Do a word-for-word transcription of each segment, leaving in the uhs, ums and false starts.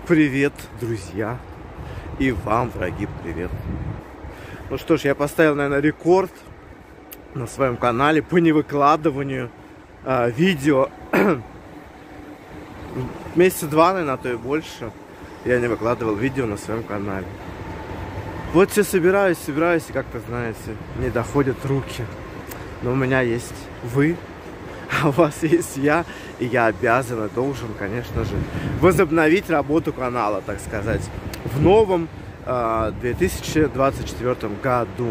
Привет, друзья, и вам, дорогие, привет. Ну что ж, я поставил, наверное, рекорд на своем канале по невыкладыванию э, видео. Месяца два, наверное, а то и больше я не выкладывал видео на своем канале. Вот все собираюсь, собираюсь, и как-то, знаете, не доходят руки. Но у меня есть вы, а у вас есть я, и я обязан и должен, конечно же, возобновить работу канала, так сказать, в новом э, две тысячи двадцать четвёртом году.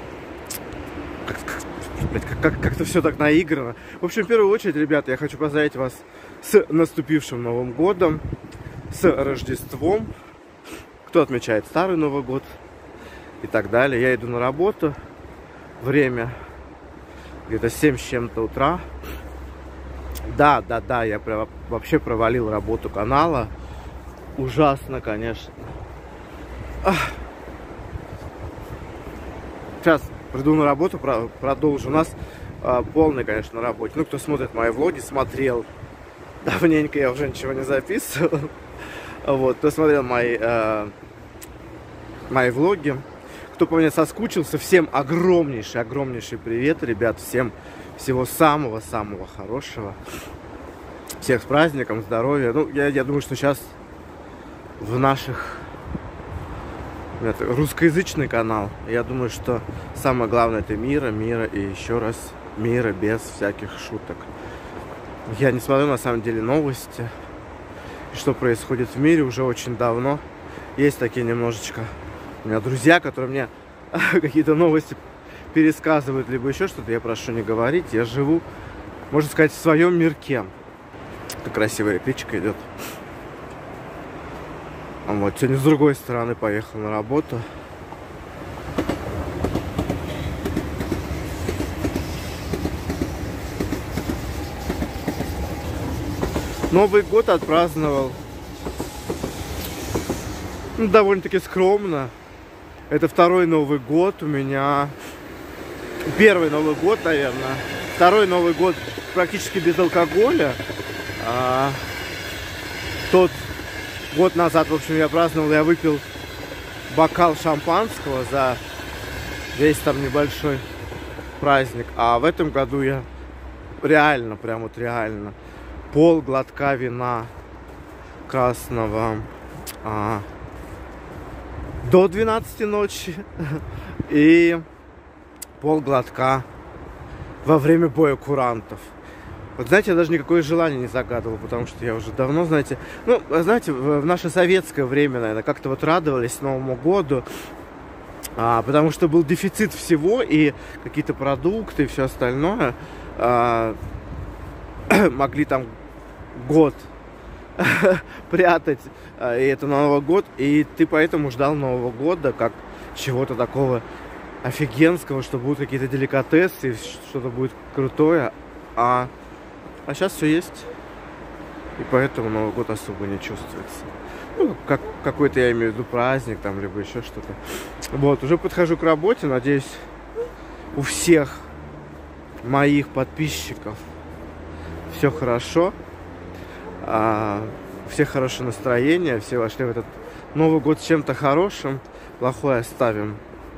Как-то как, как, как все так наиграно. В общем, в первую очередь, ребята, я хочу поздравить вас с наступившим Новым годом, с Рождеством. Кто отмечает Старый Новый год и так далее. Я иду на работу. Время где-то семь с чем-то утра. Да, да, да, я вообще провалил работу канала. Ужасно, конечно. Ах. Сейчас приду на работу, продолжу. У нас а, полный, конечно, на работе. Ну, кто смотрит мои влоги, смотрел. Давненько я уже ничего не записывал. Вот, кто смотрел мои, а, мои влоги. Кто по мне соскучился, всем огромнейший, огромнейший привет, ребят. Всем всего самого-самого хорошего. Всех с праздником, здоровья. Ну, я, я думаю, что сейчас в наших... Это русскоязычный канал. Я думаю, что самое главное — это мира, мира и еще раз мира без всяких шуток. Я не смотрю, на самом деле, новости. Что происходит в мире уже очень давно. Есть такие немножечко... У меня друзья, которые мне какие-то новости пересказывают, либо еще что-то, я прошу не говорить. Я живу, можно сказать, в своем мирке. Как красивая электричка идет. Вот, сегодня с другой стороны поехал на работу. Новый год отпраздновал, ну, довольно-таки скромно. Это второй Новый год у меня. Первый Новый год, наверное. Второй Новый год практически без алкоголя. А, тот год назад, в общем, я праздновал, я выпил бокал шампанского за весь там небольшой праздник. А в этом году я реально, прям вот реально, пол глотка вина красного а, до двенадцати ночи и пол глотка во время боя курантов. Вот, знаете, я даже никакое желание не загадывал, потому что я уже давно, знаете... Ну, знаете, в, в наше советское время, наверное, как-то вот радовались Новому году, а, потому что был дефицит всего, и какие-то продукты и все остальное а, могли там год прятать, а, и это на Новый год, и ты поэтому ждал Нового года как чего-то такого офигенского, что будут какие-то деликатесы, что-то будет крутое, а... А сейчас все есть, и поэтому Новый год особо не чувствуется. Ну, как какой-то, я имею в виду, праздник там, либо еще что-то. Вот, уже подхожу к работе, надеюсь, у всех моих подписчиков все хорошо, а, у всех хорошее настроение, все вошли в этот Новый год с чем-то хорошим, плохое оставим.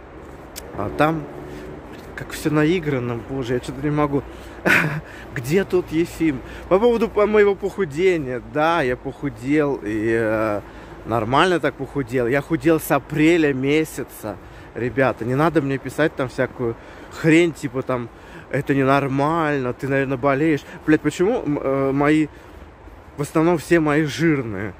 А там, как все наиграно, боже, я что-то не могу... Где тут Ефим? По поводу моего похудения. Да, я похудел. И э, нормально так похудел. Я худел с апреля месяца. Ребята, не надо мне писать там всякую хрень, типа там, это ненормально, ты, наверное, болеешь. Блять, почему э, мои, в основном все мои жирные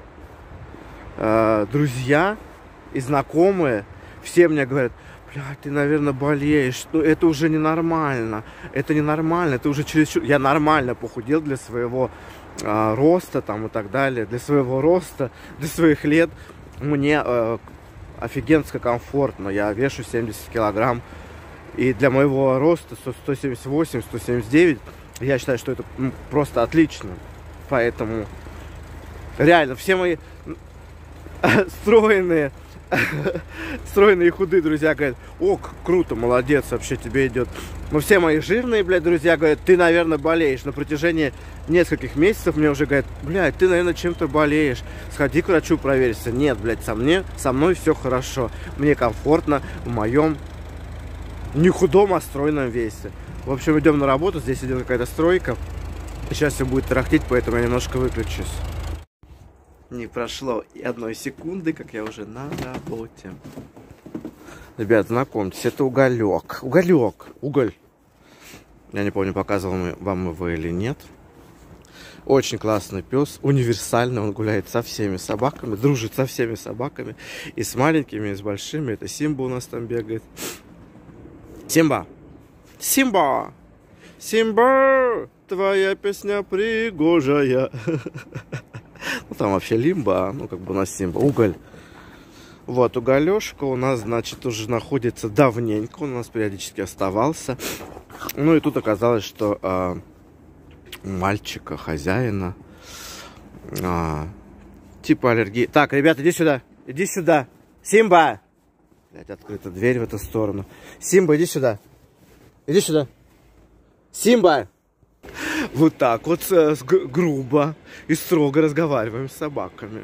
э, друзья и знакомые, все мне говорят: бля, ты, наверное, болеешь. Ну, это уже ненормально. Это ненормально. Это уже чересчур. Я нормально похудел для своего а, роста там и так далее. Для своего роста, для своих лет. Мне а, офигенско комфортно. Я вешу семьдесят килограмм. И для моего роста сто семьдесят восемь — сто семьдесят девять. Я считаю, что это ну, просто отлично. Поэтому реально все мои стройные Стройные и худые друзья говорят: о, круто, молодец, вообще тебе идет. Но все мои жирные, блядь, друзья говорят: ты, наверное, болеешь. На протяжении нескольких месяцев мне уже говорят: блядь, ты, наверное, чем-то болеешь. Сходи к врачу, проверься. Нет, блядь, со, мне, со мной все хорошо. Мне комфортно в моем не худом, а стройном весе. В общем, идем на работу. Здесь идет какая-то стройка. Сейчас все будет тарахтеть, поэтому я немножко выключусь. Не прошло и одной секунды, как я уже на работе. Ребят, знакомьтесь, это Уголек. Уголек. Уголь. Я не помню, показывал вам его или нет. Очень классный пес, универсальный. Он гуляет со всеми собаками, дружит со всеми собаками. И с маленькими, и с большими. Это Симба у нас там бегает. Симба! Симба! Симба! Твоя песня пригожая. Ну, там вообще Лимба, ну, как бы у нас Симба. Уголь. Вот, Уголешка у нас, значит, уже находится давненько. Он у нас периодически оставался. Ну, и тут оказалось, что э, у мальчика, хозяина, э, типа аллергии. Так, ребят, иди сюда. Иди сюда. Симба! Блядь, открыта дверь в эту сторону. Симба, иди сюда. Иди сюда. Симба! Вот так вот э, грубо и строго разговариваем с собаками.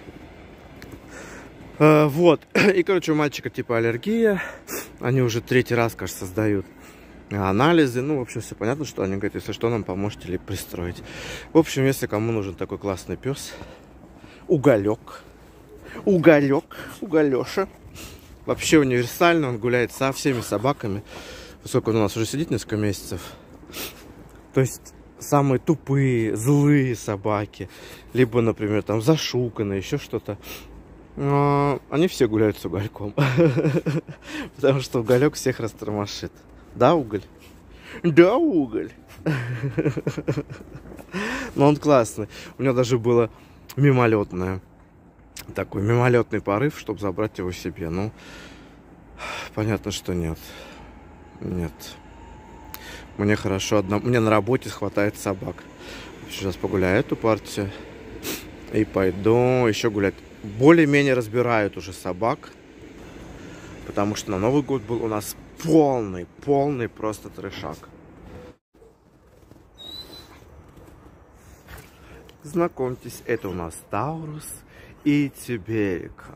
Э, вот. И, короче, у мальчика типа аллергия. Они уже третий раз, кажется, сдают анализы. Ну, в общем, все понятно, что они говорят: если что, нам поможете ли пристроить. В общем, если кому нужен такой классный пес, Уголек. Уголек. Уголеша. Вообще универсально. Он гуляет со всеми собаками. Поскольку он у нас уже сидит несколько месяцев. То есть самые тупые, злые собаки, либо, например, там зашуканные, еще что-то, но они все гуляют с Угольком. Потому что Уголек всех растормошит. Да, Уголь? Да, Уголь. Но он классный. У него даже было мимолетное, такой мимолетный порыв, чтобы забрать его себе. Ну, понятно, что нет. Нет. Мне хорошо одна. Мне на работе хватает собак. Сейчас погуляю эту партию. И пойду еще гулять. Более-менее разбирают уже собак. Потому что на Новый год был у нас полный, полный просто трешак. Знакомьтесь, это у нас Таурус и Тиберика.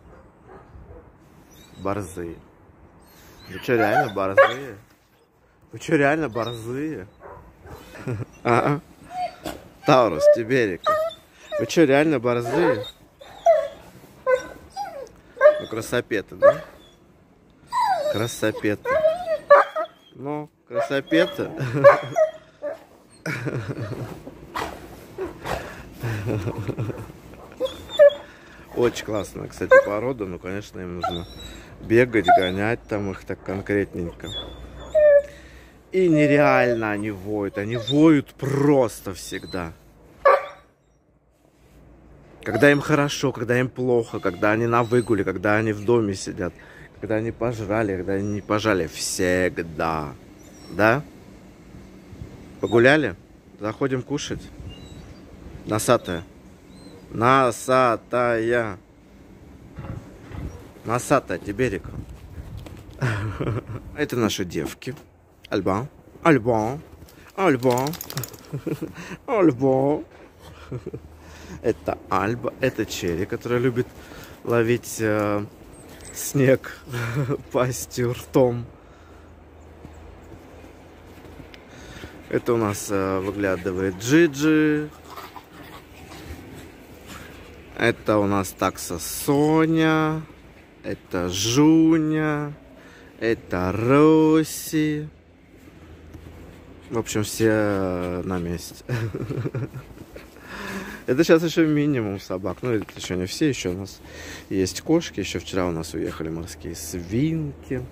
Борзые. Вы что, реально борзые? Вы что, реально борзые? А-а. Таурус, Тиберика. Вы что, реально борзые? Ну, красопеты, да? Красопеты. Ну, красопеты. Очень классная, кстати, порода. Ну, конечно, им нужно бегать, гонять там их так конкретненько. И нереально они воют. Они воют просто всегда. Когда им хорошо, когда им плохо, когда они на выгуле, когда они в доме сидят, когда они пожрали, когда они не пожрали. Всегда. Да? Погуляли? Заходим кушать. Носатая. Носатая. Носатая, Тиберика. Это наши девки. Альба. Альба. Альба. Альба. Это Альба. Это Черри, которая любит ловить э, снег пастью, ртом. Это у нас э, выглядывает Джиджи. Это у нас такса Соня. Это Жуня. Это Росси. В общем, все на месте. Это сейчас еще минимум собак. Ну, это еще не все. Еще у нас есть кошки. Еще вчера у нас уехали морские свинки.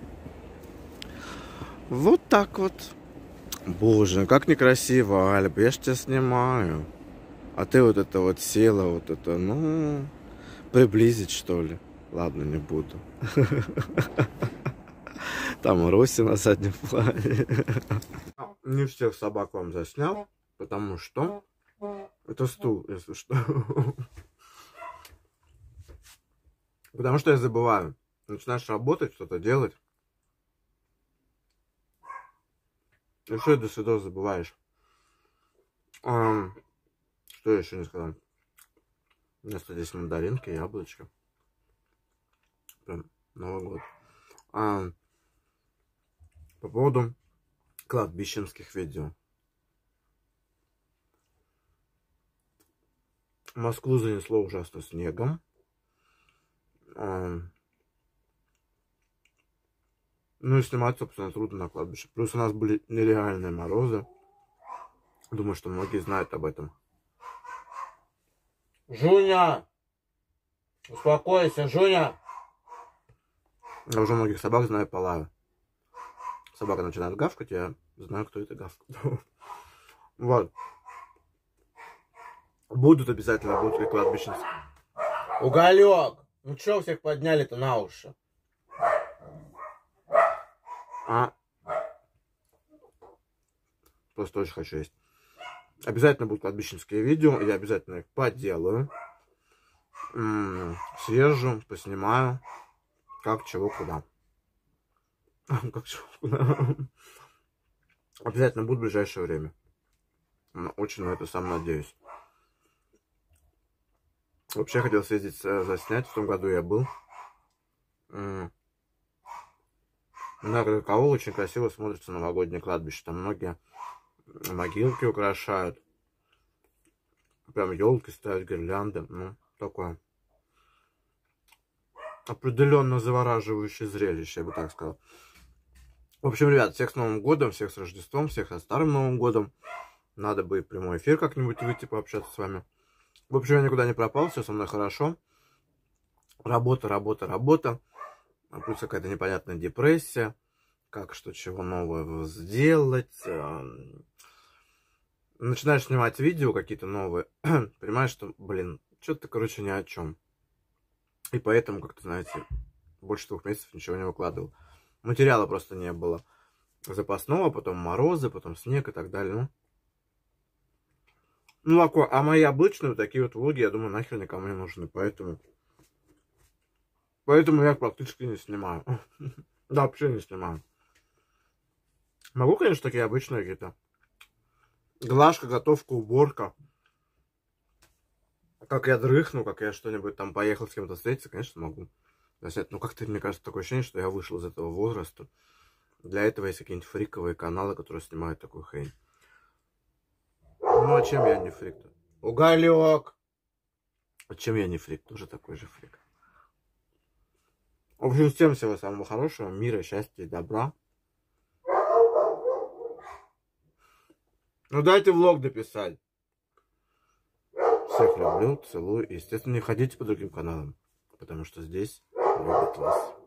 Вот так вот. Боже, как некрасиво, Альба. Я ж тебя снимаю. А ты вот это вот села, вот это, ну, приблизить, что ли. Ладно, не буду. Там Росси на заднем плане. Не всех собак вам заснял, потому что это стул, если что. Потому что я забываю. Начинаешь работать, что-то делать. И все, до свидос забываешь. А, что я еще не сказал? Вместо здесь мандаринки, яблочко. Прям Новый год. А, по поводу кладбищенских видео. Москву занесло ужасно снегом. А, ну и снимать, собственно, трудно на кладбище. Плюс у нас были нереальные морозы. Думаю, что многие знают об этом. Жуня! Успокойся, Жуня! Я уже многих собак знаю по лаю. Собака начинает гавкать, я знаю, кто это гавкает. Вот. Будут обязательно, будут и кладбищенские. Уголек! Ну чё всех подняли-то на уши? А? Просто очень хочу есть. Обязательно будут кладбищенские видео, я обязательно их поделаю. М-м, съезжу, поснимаю. Как, чего, куда. Как, чего, куда. Обязательно будет в ближайшее время. Очень на это сам надеюсь. Вообще хотел съездить заснять. В том году я был. На Горького очень красиво смотрится новогоднее кладбище. Там многие могилки украшают. Прям елки ставят, гирлянды. Ну, такое определенно завораживающее зрелище, я бы так сказал. В общем, ребят, всех с Новым годом, всех с Рождеством, всех со Старым Новым годом. Надо бы в прямой эфир как-нибудь выйти, пообщаться с вами. В общем, я никуда не пропал, все со мной хорошо. Работа, работа, работа. Плюс какая-то непонятная депрессия. Как, что, чего нового сделать. Начинаешь снимать видео какие-то новые. Понимаешь, что, блин, что-то, короче, ни о чем. И поэтому, как-то, знаете, больше двух месяцев ничего не выкладывал. Материала просто не было запасного, потом морозы, потом снег и так далее. Ну, ну а, а мои обычные вот такие вот влоги, я думаю, нахер никому не нужны. Поэтому, поэтому я практически не снимаю. Да, вообще не снимаю. Могу, конечно, такие обычные какие-то. Глажка, готовка, уборка. Как я дрыхну, как я что-нибудь там поехал с кем-то встретиться, конечно, могу. Ну, как-то, мне кажется, такое ощущение, что я вышел из этого возраста. Для этого есть какие-нибудь фриковые каналы, которые снимают такую хрень. Ну, а чем я не фрик-то? Уголек! А чем я не фрик? Тоже такой же фрик. В общем, всем всего самого хорошего, мира, счастья и добра. Ну, дайте влог дописать. Всех люблю, целую. И, естественно, не ходите по другим каналам, потому что здесь любят вас.